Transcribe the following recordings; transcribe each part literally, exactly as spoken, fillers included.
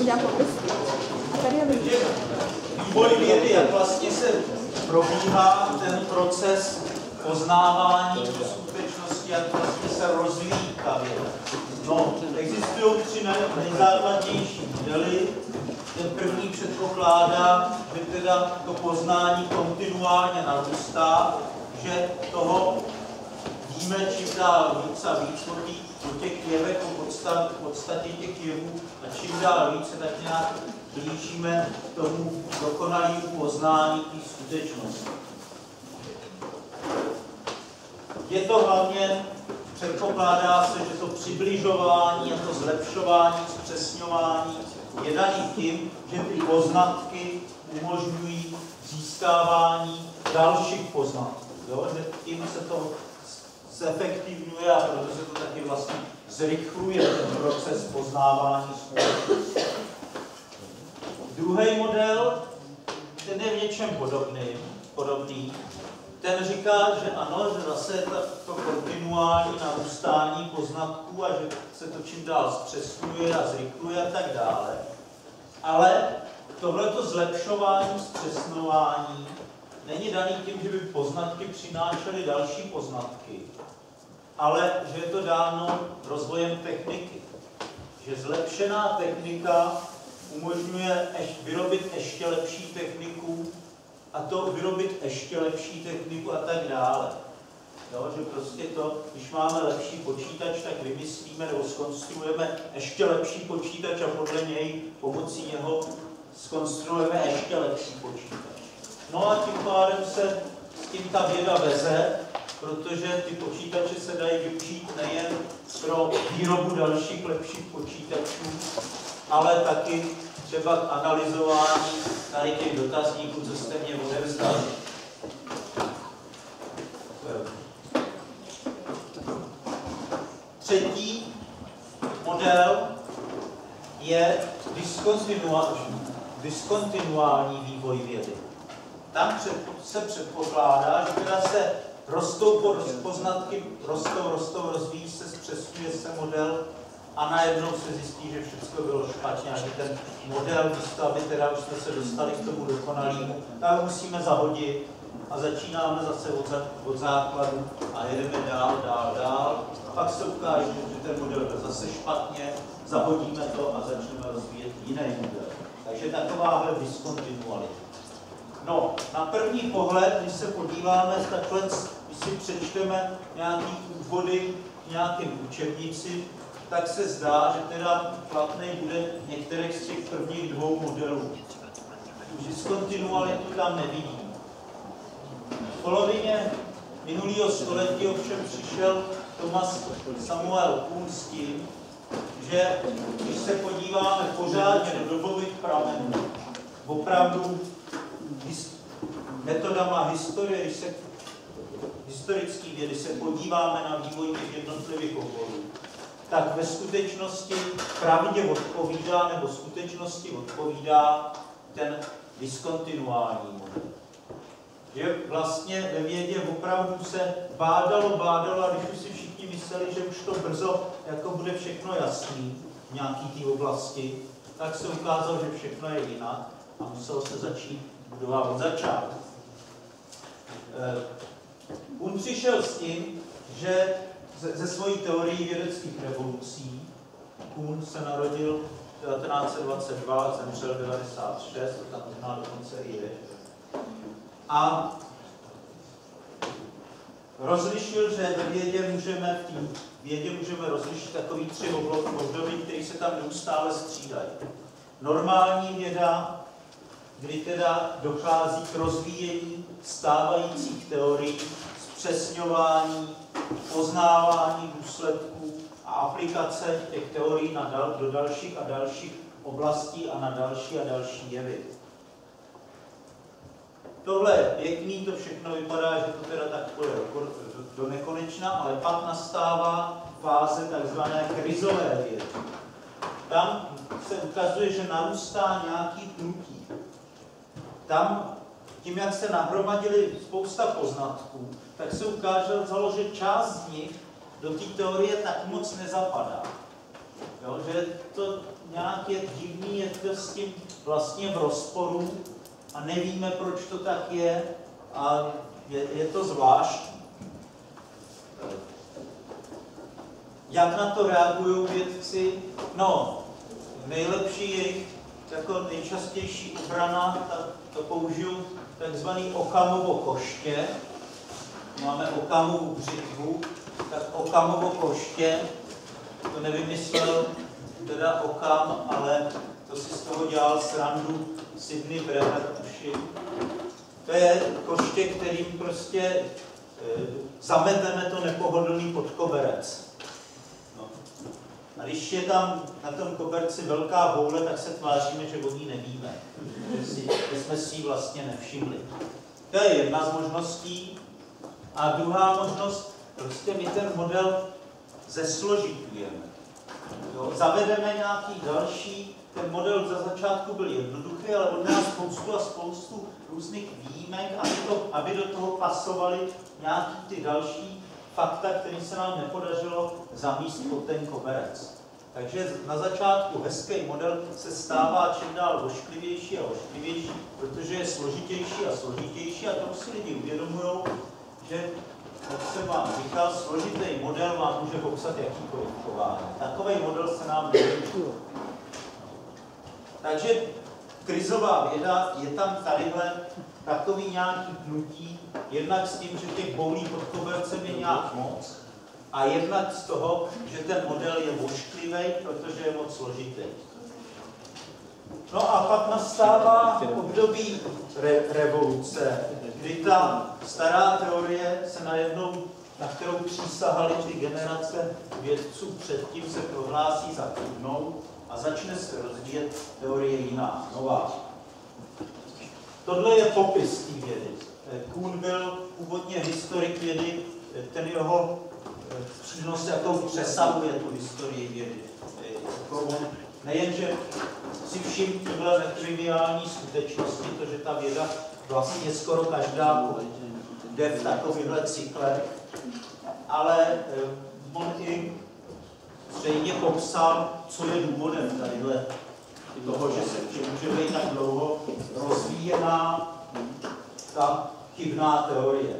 jako vyspět. A tady je vidět. Vývoj vědy, jak vlastně se probíhá ten proces poznávání skutečnosti, jak vlastně se rozvíjí ta věda. No, existují tři nejzákladnější modely. Ten první předpokládá, že teda to poznání kontinuálně narůstá, že toho víme čím dál víc a víc o těch jevech, o podstat, podstatě těch jevů a čím dál víc se tak nějak blížíme tomu dokonalému poznání té skutečnosti. Je to hlavně, předpokládá se, že to přibližování a to zlepšování, zpřesňování je daný tím, že ty poznatky umožňují získávání dalších poznatků. Jo? Že tím se to zefektivňuje a proto se to taky vlastně zrychluje ten proces poznávání skutečnosti. Druhý model, ten je v něčem podobný, podobný. Ten říká, že ano, že zase je to kontinuální narůstání poznatků a že se to čím dál zpřesňuje a zrychluje a tak dále. Ale tohleto zlepšování, zpřesňování není daný tím, že by poznatky přinášely další poznatky, ale že je to dáno rozvojem techniky. Že zlepšená technika umožňuje vyrobit ještě lepší techniku a to vyrobit ještě lepší techniku a tak dále. Jo, že prostě to, když máme lepší počítač, tak vymyslíme nebo zkonstruujeme ještě lepší počítač a podle něj pomocí něho zkonstruujeme ještě lepší počítač. No a tím pádem se s tím ta věda veze, protože ty počítače se dají využít nejen pro výrobu dalších lepších počítačů, ale taky třeba k analyzování tady těch dotazníků, co jste mě odevzdali. Třetí model je diskontinuální, diskontinuální vývoj vědy. Tam před, se předpokládá, že teda se rostou poznatky, rostou, rostou, rozvíjí se, zpřesňuje se model a najednou se zjistí, že všechno bylo špatně a že ten model, místo aby teda už jsme se dostali k tomu dokonalému, tak musíme zahodit a začínáme zase od, od základu a jedeme dál, dál, dál. A pak se ukáže, že ten model byl zase špatně, zahodíme to a začneme rozvíjet jiný model. Takže takováhle diskontinualita. No, na první pohled, když se podíváme takhle, když si přečteme nějaký úvody k nějakým učebnici, tak se zdá, že teda platný bude některých z těch prvních dvou modelů. Diskontinualitu tam nevidím. V polovině minulého století ovšem přišel Thomas Samuel Kuhn s tím, že když se podíváme pořádně do dobových pramenů, opravdu metodama historie, když se historický vědy se podíváme na vývoj těch jednotlivých oborů, tak ve skutečnosti pravdě odpovídá, nebo skutečnosti odpovídá ten diskontinuální model. Že vlastně ve vědě opravdu se bádalo, bádalo a když už si všichni mysleli, že už to brzo jako bude všechno jasný v nějaký té oblasti, tak se ukázalo, že všechno je jinak a muselo se začít budovat od začátku. On přišel s tím, že ze, ze svojí teorií vědeckých revolucí, Kuhn se narodil devatenáct set dvacet dva, zemřel devadesát šest, to tam možná dokonce i je. A rozlišil, že ve vědě můžeme, v té vědě můžeme rozlišit takový tři období, které se tam neustále střídají. Normální věda, kdy teda dochází k rozvíjení stávajících teorií, zpřesňování, poznávání důsledků a aplikace těch teorií na dal, do dalších a dalších oblastí a na další a další jevy. Tohle je pěkný, to všechno vypadá, že to teda tak půjde do, do nekonečna, ale pak nastává fáze takzvané krizové vědy. Tam se ukazuje, že narůstá nějaký pnutí. Tam, tím, jak se nahromadili spousta poznatků, tak se ukázalo, že část z nich do té teorie tak moc nezapadá. Jo, že to nějak je divný, je to s tím vlastně v rozporu a nevíme, proč to tak je a je, je to zvláštní. Jak na to reagují vědci? No, nejlepší jejich jako nejčastější obrana, tak to použiju takzvaný Okkamovo koště. Máme Okkamovu břitvu, tak Okkamovo koště, to nevymyslel teda Occam, ale to si z toho dělal srandu Sidney Brenner, tuším. To je koště, kterým prostě e, zameteme to nepohodlný pod koberec. No. A když je tam na tom koberci velká boule, tak se tváříme, že o ní nevíme. Že, si, že jsme si ji vlastně nevšimli. To je jedna z možností. A druhá možnost, prostě my ten model zesložitujeme. Jo, zavedeme nějaký další, ten model za začátku byl jednoduchý, ale on měl spoustu a spoustu různých výjimek, aby, to, aby do toho pasovaly nějaký ty další fakta, které se nám nepodařilo zamíst pod ten koberec. Takže na začátku hezký model se stává čím dál ošklivější a ošklivější, protože je složitější a složitější a to si lidi uvědomují, že jak jsem vám říkal, složitý model vám může popsat jakýkoliv chování. Takový model se nám nevyužil. Takže krizová věda je tam tadyhle takový nějaký pnutí, jednak s tím, že těch boulí pod kobercem je nějak moc, a jednak z toho, že ten model je ošklivý, protože je moc složitý. No a pak nastává období re revoluce, kdy ta stará teorie se najednou, na kterou přísahaly ty generace vědců předtím, se prohlásí za chybnou a začne se rozvíjet teorie jiná, nová. Tohle je popis té vědy. Kuhn byl původně historik vědy, ten jeho přínos jako přesahuje tu historii vědy. Nejenže si všim tyhle netriviální skutečnosti, to, že ta věda vlastně skoro každá jde v takovýchhle cyklech, ale on i zřejmě popsal, co je důvodem tadyhle toho, že se může být tak dlouho rozvíjená ta chybná teorie.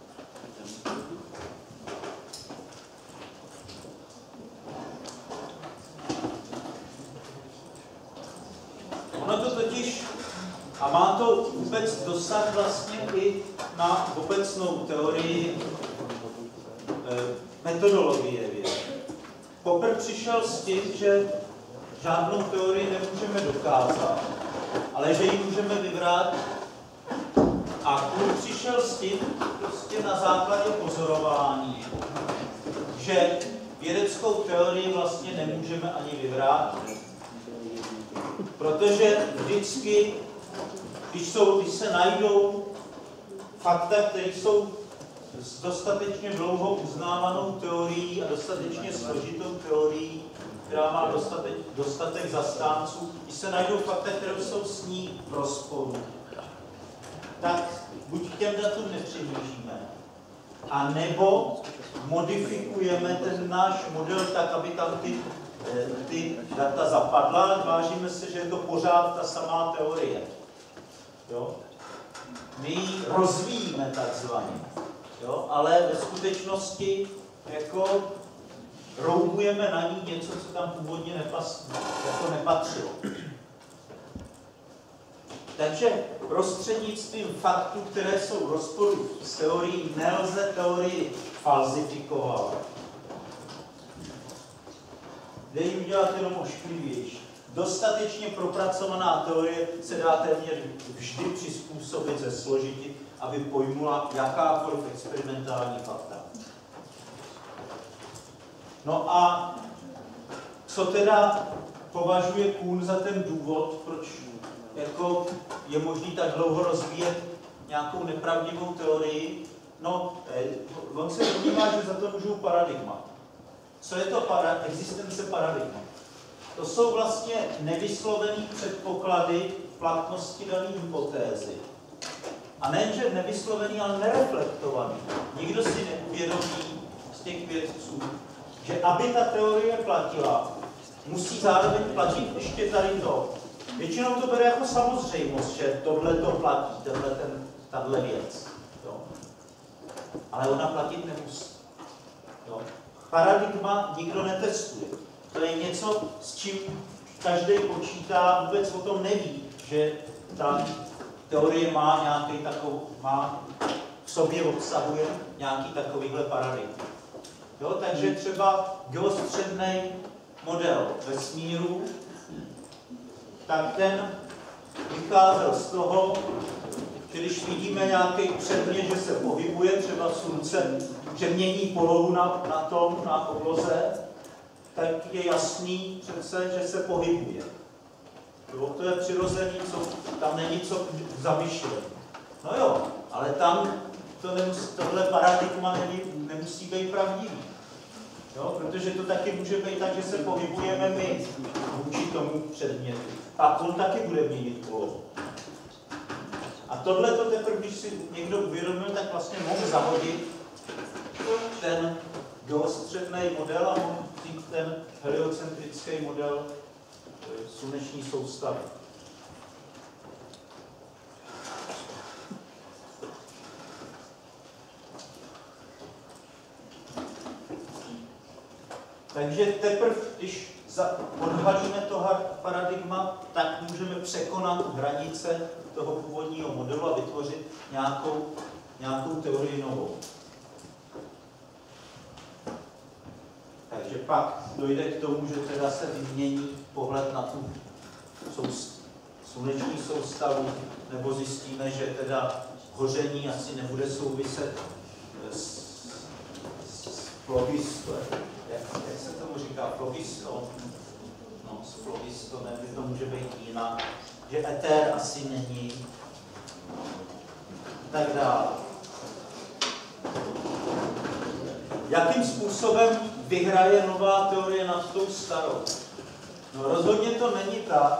Ono to totiž, a má to vůbec dosah vlastně i na obecnou teorii e, metodologie vědy. Popper přišel s tím, že žádnou teorii nemůžeme dokázat, ale že ji můžeme vyvrátit. A Kuhn přišel s tím prostě na základě pozorování, že vědeckou teorii vlastně nemůžeme ani vyvrátit. Protože vždycky, když, jsou, když se najdou fakta, které jsou s dostatečně dlouho uznávanou teorií a dostatečně složitou teorií, která má dostatek, dostatek zastánců, když se najdou fakta, které jsou s ní v rozporu, tak buď k těm datům nepřihlížíme, a nebo modifikujeme ten náš model tak, aby tam ty, ty data zapadla, vážíme se, že je to pořád ta samá teorie. Jo? My ji rozvíjíme takzvaně, jo? Ale ve skutečnosti jako roubujeme na ní něco, co tam původně nepas, jako nepatřilo. Takže prostřednictvím faktů, které jsou v rozporu s teorií, nelze teorii falzifikovat. Jde ji udělat jenom ošklivější. Dostatečně propracovaná teorie se dá téměř vždy přizpůsobit, zesložitit, aby pojmula jakákoliv experimentální fakta. No a co teda považuje Kuhn za ten důvod, proč jako je možný tak dlouho rozvíjet nějakou nepravdivou teorii? No, on se domnívá, že za to můžou paradigma. Co je to para, existence paradigma? To jsou vlastně nevyslovené předpoklady platnosti dané hypotézy. A nejenže nevyslovený, ale nereflektovaný. Nikdo si neuvědomí z těch vědců, že aby ta teorie platila, musí zároveň platit ještě tady to. Většinou to bere jako samozřejmost, že tohle to platí, tenhle ten, tahle věc. Jo. Ale ona platit nemusí. Jo. Paradigma nikdo netestuje. To je něco, s čím každý počítá, vůbec o tom neví, že ta teorie má nějaký takový, má v sobě obsahuje nějaký takovýhle paradigma. Jo, takže třeba geostředný model vesmíru, tak ten vycházel z toho, že když vidíme nějaký předmět, že se pohybuje, třeba slunce, že mění polohu na, na tom, na obloze, tak je jasný přece, že se pohybuje. Jo, to je přirozený, co, tam není co zamýšlet. No jo, ale tam to nemusí, tohle paradigma není, nemusí být pravdivý. Jo, protože to taky může být tak, že se pohybujeme my vůči tomu předmětu. A on taky bude měnit polohu. A tohle to teprve, když si někdo uvědomil, tak vlastně mohl zahodit ten geostředný model a mohl vzít ten heliocentrický model sluneční soustavy. Takže teprve, když odhalíme toho paradigma, tak můžeme překonat hranice toho původního modelu a vytvořit nějakou, nějakou teorii novou. Takže pak dojde k tomu, že teda se vymění pohled na tu sluneční soustavu, nebo zjistíme, že teda hoření asi nebude souviset s, s flogistem. Jak, jak se tomu říká? Flogiston? No, s flogistonem, že to může být jinak. Že etér asi není. Tak dále. Jakým způsobem vyhraje nová teorie nad tou starou? No rozhodně to není tak,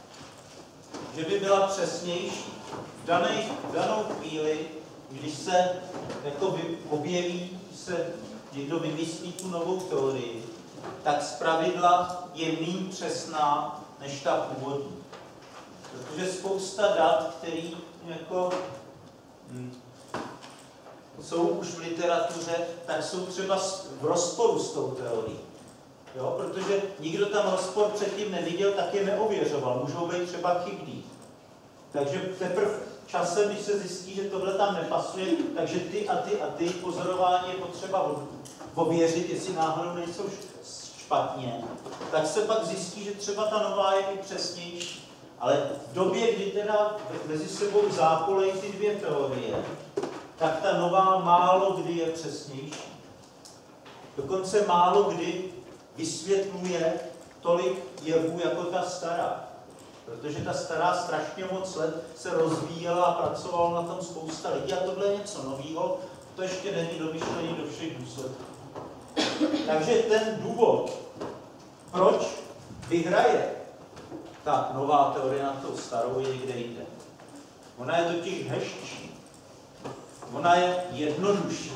že by byla přesnější. V, danej, v danou chvíli, když se jako vy, objeví, se někdo vymyslí tu novou teorii, tak zpravidla je méně přesná než ta původní. Protože spousta dat, které jako, hm, jsou už v literatuře, tak jsou třeba v rozporu s tou teorií. Jo? Protože nikdo tam rozpor předtím neviděl, tak je neověřoval. Můžou být třeba chybný. Takže teprve časem, když se zjistí, že tohle tam nepasuje, takže ty a ty a ty pozorování je potřeba ověřit, jestli náhodou nejsou špatně, tak se pak zjistí, že třeba ta nová je i přesnější. Ale v době, kdy teda mezi sebou zápolejí ty dvě teorie, tak ta nová málo kdy je přesnější. Dokonce málo kdy vysvětluje tolik jevů jako ta stará. Protože ta stará strašně moc let se rozvíjela a pracovala na tom spousta lidí. A tohle je něco nového, to ještě není domyšlení do všech důsledků. Takže ten důvod, proč vyhraje ta nová teorie na tou starou, je někde jinde. Ona je totiž hezčí. Ona je jednodušší.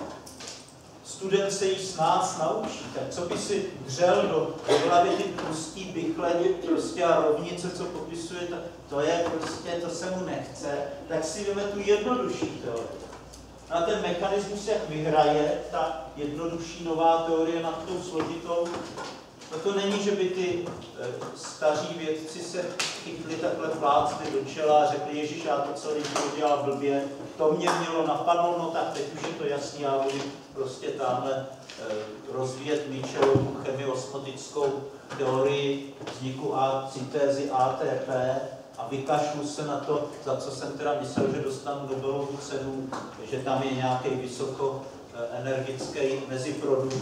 Student se jí s nás naučí. Tak co by si dřel do, do hlavy ty tlustý bychle prostě a rovnice, co popisuje, to, to je prostě, to se mu nechce, tak si veme tu jednodušší teorii. A ten mechanismus, jak vyhraje ta jednodušší nová teorie nad tou složitou, no to není, že by ty e, staří vědci se chytli takhle plácli do čela a řekli, ježiš, já to celý život dělal blbě, to mě mělo napadnout, no tak teď už je to jasný, já budu prostě tamhle e, rozvíjet Michelovu chemiosmotickou teorii vzniku a syntézy A T P a vykašlu se na to, za co jsem teda myslel, že dostanu Nobelovu cenu, že tam je nějaký vysokoenergický meziprodukt.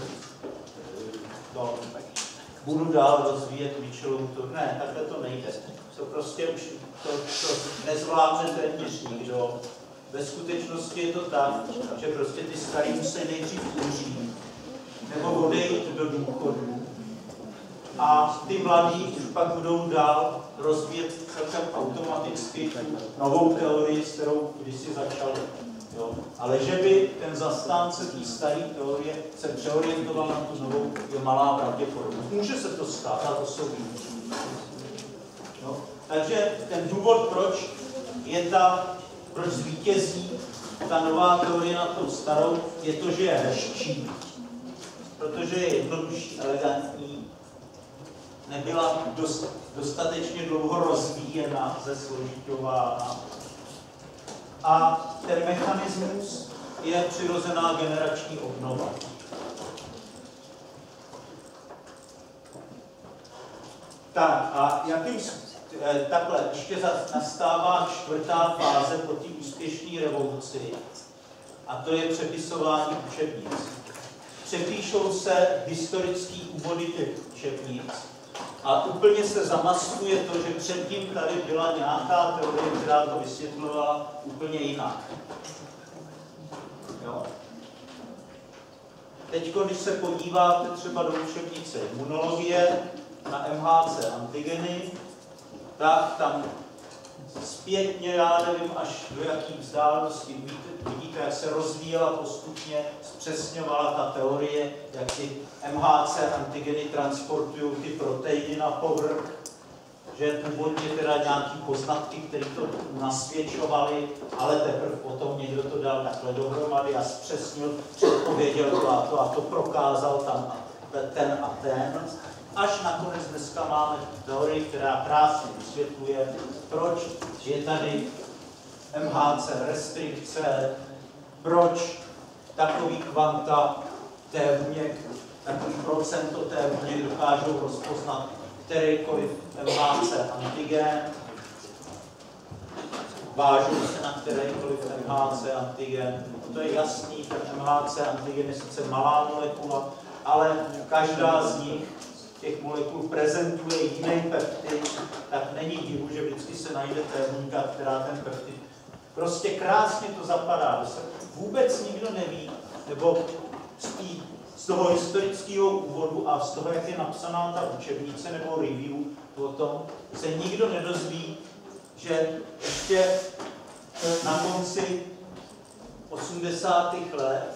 To budu dál rozvíjet Michelovu to. Ne, takhle to nejde. To prostě už to, to nezvládne téměř nikdo. Ve skutečnosti je to tak, že prostě ty starý musí nejdřív umřít nebo odejít do důchodu. A ty mladí už pak budou dál rozvíjet celkem automaticky tu novou teorii, s kterou kdysi začali. Jo? Ale že by ten zastánce té staré teorie se přeorientoval na tu novou, je malá pravděpodobnost. Může se to stát, ale to jsou výjimky. Jo? Takže ten důvod, proč je ta, proč zvítězí ta nová teorie na tou starou, je to, že je hezčí, protože je jednodušší, elegantní, nebyla dost, dostatečně dlouho rozvíjena, zesložitována. A ten mechanismus je přirozená generační obnova. Tak a jakým takhle ještě nastává čtvrtá fáze po té úspěšné revoluci, a to je přepisování učebnic. Přepíšou se historické úvody těch učebnic a úplně se zamaskuje to, že předtím tady byla nějaká teorie, která to vysvětlovala úplně jinak. Jo. Teď, když se podíváte třeba do učebnice imunologie na M H C antigeny, tak tam zpětně, já nevím, až do jaký vzdálenosti vidíte, vidíte, jak se rozvíjela postupně, zpřesňovala ta teorie, jak ty M H C antigeny transportují ty proteiny na povrch, že původně teda nějaký poznatky, které to nasvědčovaly, ale teprve potom někdo to dal takhle dohromady a zpřesnil, předpověděl to a to a to prokázal tam ten a ten. Až nakonec dneska máme teorii, která krásně vysvětluje, proč je tady M H C restrikce, proč takový kvanta té buněk, takový procento té buněk dokážou rozpoznat kterýkoliv M H C antigen, vážou se na kterýkoliv M H C antigen. To je jasný, ten M H C antigen je sice malá molekula, ale každá z nich těch molekul prezentuje jiný peptid, tak není divu, že vždycky se najde tébuňka, která ten peptid. Prostě krásně to zapadá, že se vůbec nikdo neví, nebo z, tý, z toho historického úvodu a z toho, jak je napsaná ta učebnice nebo review o tom, se nikdo nedozví, že ještě na konci osmdesátých let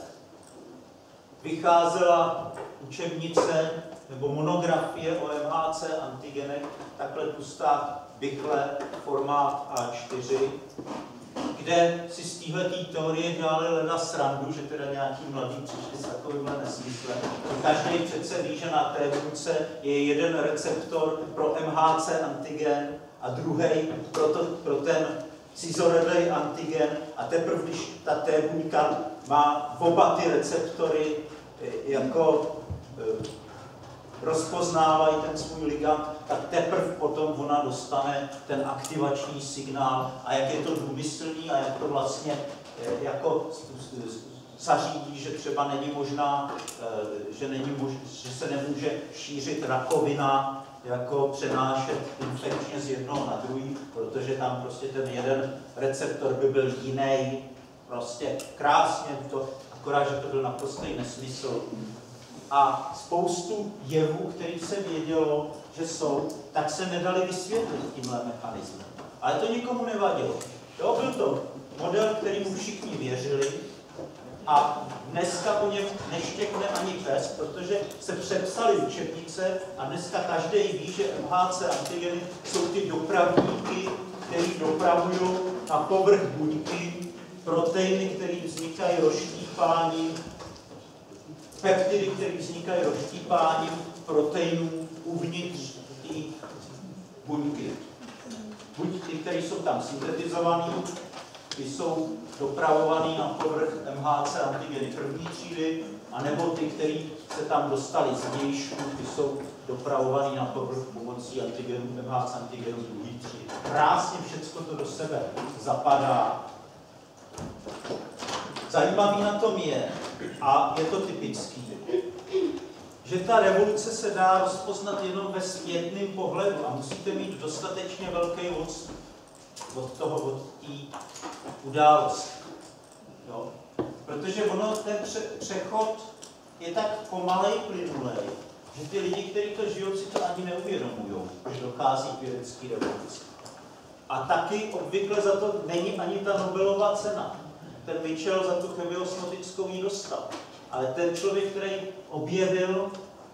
vycházela učebnice nebo monografie o M H C antigenech, takhle tlustá bychle, formát A čtyři, kde si z téhletý teorie dělali leda srandu, že teda nějaký mladí přišli s takovýmhle nesmyslem. Každý přece ví, že na té buňce je jeden receptor pro M H C antigen a druhý pro, to, pro ten cizorodý antigen a teprve, když ta té buňka má oba ty receptory jako rozpoznávají ten svůj ligand, tak teprve potom ona dostane ten aktivační signál a jak je to důmyslný a jak to vlastně jako zařídí, že třeba není možná, že, není mož, že se nemůže šířit rakovina, jako přenášet infekčně z jednoho na druhý, protože tam prostě ten jeden receptor by byl jiný, prostě krásně to, akorát, že to byl naprostý nesmysl. A spoustu jevů, který se vědělo, že jsou, tak se nedali vysvětlit tímhle mechanismem. Ale to nikomu nevadilo. Jo, byl to model, kterýmu všichni věřili a dneska o něm neštěkne ani pes, protože se přepsaly učebnice a dneska každý ví, že M H C antigeny jsou ty dopravníky, který dopravují na povrch buňky proteiny, které vznikají rozštípáním, peptidy, které vznikají rozštípáním proteinů uvnitř té buňky. Buď ty, které jsou tam syntetizované, ty jsou dopravované na povrch M H C antigeny první třídy, anebo ty, které se tam dostaly z vnějšku, ty jsou dopravované na povrch pomocí antigenů, M H C antigenů druhé třídy. Krásně všechno to do sebe zapadá. Zajímavý na tom je, a je to typický, že ta revoluce se dá rozpoznat jenom ve zpětném pohledu a musíte mít dostatečně velký odstup od toho, od té události. Jo? Protože ono, ten přechod je tak pomalej, plynulej, že ty lidi, kteří to žijou, si to ani neuvědomují, že dochází k vědecké revoluci. A taky obvykle za to není ani ta Nobelova cena. ten Mitchell za tu chemiosmotickou ji dostal. Ale ten člověk, který objevil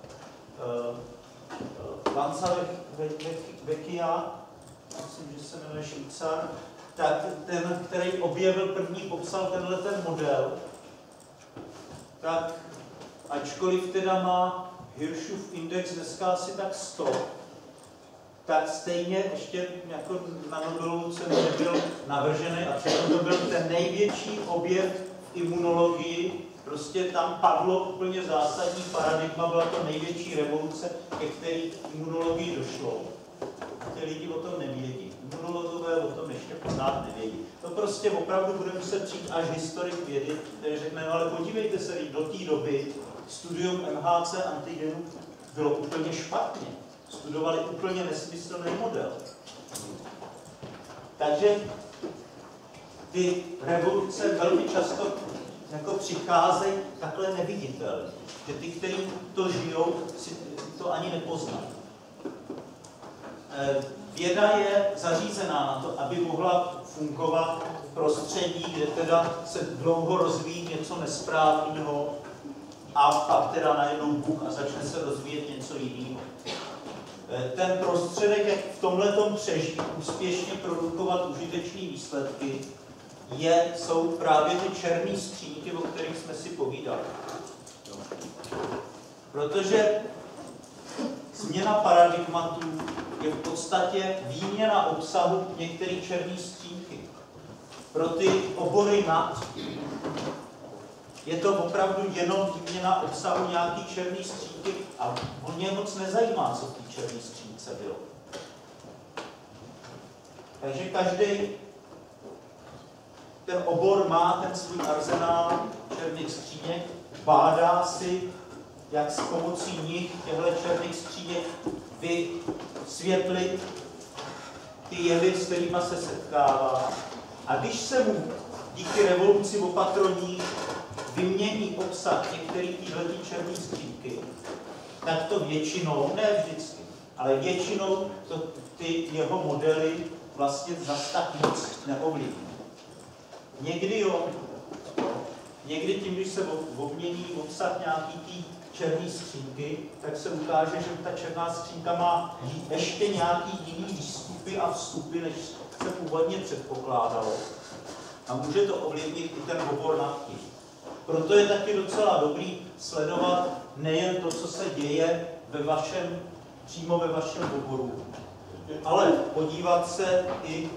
uh, Lanza Vecchia, myslím, že se jmenuje Švýcar, tak ten, který objevil první, popsal tenhle ten model, tak ačkoliv teda má Hirschův index dneska asi tak sto, tak stejně ještě jako na Nobelovu cenu nebyl navržený a třeba to byl ten největší objev v imunologii. Prostě tam padlo úplně zásadní paradigma, byla to největší revoluce, ke které imunologii došlo. Ty lidi o tom nevědí. Imunologové o tom ještě pořád nevědí. To prostě opravdu bude muset přijít až historik vědy, který řekne, ale podívejte se, do té doby studium M H C antigenů bylo úplně špatně. Studovali úplně nesmyslný model. Takže ty revoluce velmi často jako přicházejí takhle neviditelně. Že ty, kteří to žijou, si to ani nepoznají. Věda je zařízená na to, aby mohla fungovat v prostředí, kde teda se dlouho rozvíjí něco nesprávného a pak teda najednou buch a začne se rozvíjet něco jiného. Ten prostředek, jak v tomhletom přežít, úspěšně produkovat užitečné výsledky, je, jsou právě ty černé skřínky, o kterých jsme si povídali. Protože změna paradigmatů je v podstatě výměna obsahu některé černé skřínky. Pro ty obory nad je to opravdu jenom výměna obsahu nějaký černé skřínky a on mě moc nezajímá, co v té černé skřínce bylo. Takže každý ten obor má ten svůj arzenál černých skříněk, bádá si, jak s pomocí nich, těchto černých skříněk, vysvětlit ty jevy, s kterými se setkává. A když se mu díky revoluci opatroní vymění obsah některé této černé skřínky, tak to většinou, ne vždycky, ale většinou to ty jeho modely vlastně zas tak moc neovlivní. Někdy jo, někdy tím, když se obmění obsah nějaký tý černé skřínky, tak se ukáže, že ta černá skřínka má ještě nějaký jiný výstupy a vstupy, než se původně předpokládalo. A může to ovlivnit i ten obor nad tím. Proto je taky docela dobrý sledovat nejen to, co se děje ve vašem, přímo ve vašem oboru, ale podívat se i,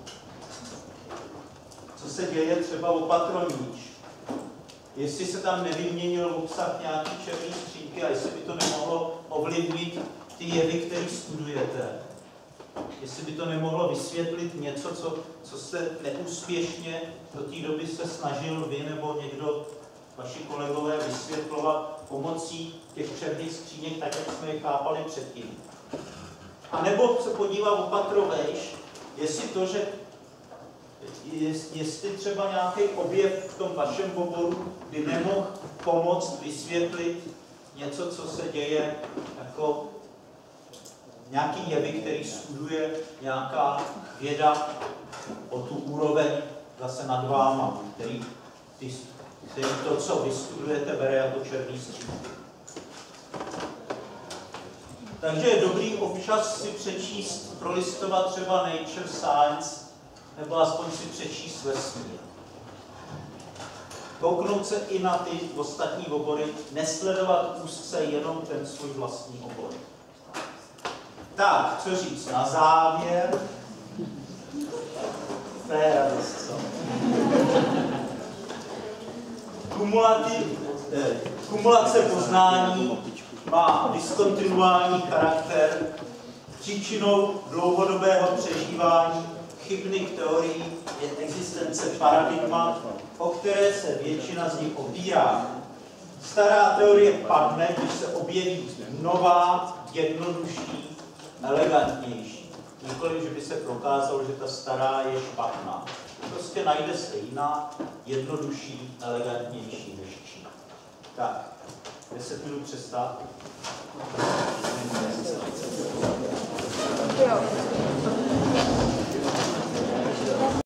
co se děje třeba opatroníč. Jestli se tam nevyměnil obsah nějaký černé skřínky a jestli by to nemohlo ovlivnit ty jevy, které studujete. Jestli by to nemohlo vysvětlit něco, co, co jste neúspěšně do té doby se snažil vy nebo někdo, vaši kolegové, vysvětlovat pomocí těch černých skříněk, tak jak jsme je chápali předtím. A nebo se podívá opatrovejš, jestli to, že jestli třeba nějaký objev v tom vašem oboru by nemohl pomoct vysvětlit něco, co se děje jako nějaký jevy, který studuje nějaká věda o tu úroveň zase nad váma, který, ty, který to, co vy studujete, bere jako černý skřínky. Takže je dobrý občas si přečíst, prolistovat třeba Nature Science, nebo aspoň si přečíst vesmír. Kouknout se i na ty ostatní obory, nesledovat úzce jenom ten svůj vlastní obor. Tak, co říct na závěr? To je radost, co? Kumulativ, eh, kumulace poznání má diskontinuální charakter, příčinou dlouhodobého přežívání chybných teorií je existence paradigmat, o které se většina z nich opírá. Stará teorie padne, když se objeví nová, jednodušší, elegantnější. Nikoliv, že by se prokázalo, že ta stará je špatná. Prostě najde se jiná, jednodušší, elegantnější, hezčí. Tak, deset minut přestávky. Jo.